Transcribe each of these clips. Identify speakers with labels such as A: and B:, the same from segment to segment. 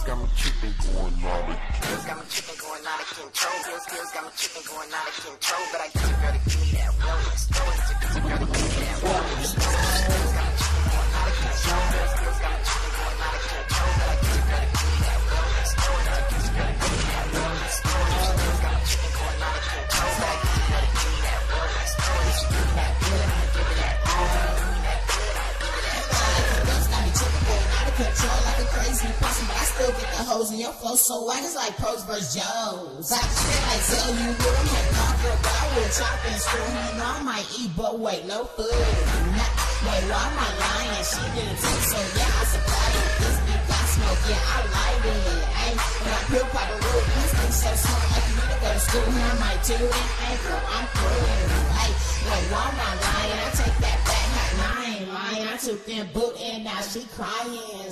A: got my chicken going out of
B: Pills got my chicken going out of control. Pills got my chicken going out of control. But I get you, girl, to give me that wellness. Get you, girl, to give me that wellness. Pills got my chicken going out of control. Pills got my chicken going out of control. But I get you, girl, to give me that wellness. Get you, girl, to give me that wellness. Pills got my chicken going out of control. But I get you, girl, to give me that wellness. Get you, give me that good, I'ma give it that good. Give me that good, I'ma give it that good.
C: Pills got me chicken going out of control like a crazy person, but I still get the hoes in your flow so whack. It's like pros versus Joes. I shit like tell you what I'm like conquer, but I will chop and screw. You know I might eat, but wait, no food. Wait, why am I lying? She didn't take, so yeah, I supply it. This beat got smoke, yeah, I light it. Ayy, when I pill pop a root, this thing so smart, like you need to go to school. I might do it, ayy, girl, I'm through. Ayy, wait, why am I lying? I take that back, I ain't lying. I took that boot and now she crying.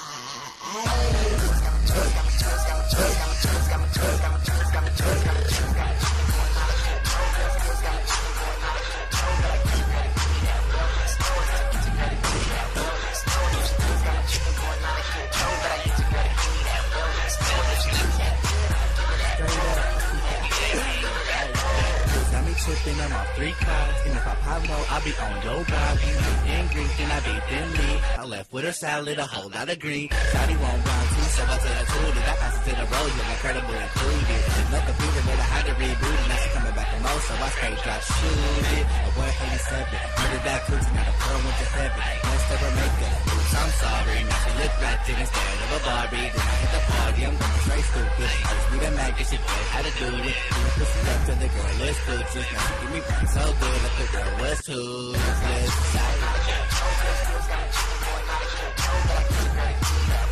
D: Tripping, I'm off 3 cars, and if I pop low, I'll be on your body. In Greek, then I be thin me. I left with her salad, a whole lot of green. Shawty won't round 2, so I tell her tooted. I pass it to the road, you're incredible included. No computer, but I had to reboot it. Now she coming back from most, so I straight drop shoot it. A 187, murdered that cruise, now the pearl went to heaven. Messed up her makeup, oops, I'm sorry. Now she look ratchet instead of a Barbie. Then I hit the party, I'm going straight stupid. I just need a maggot, she knows how to do it. Pussy up to the girl, let's do it. Now she give me brain so good, like the girl was toothless.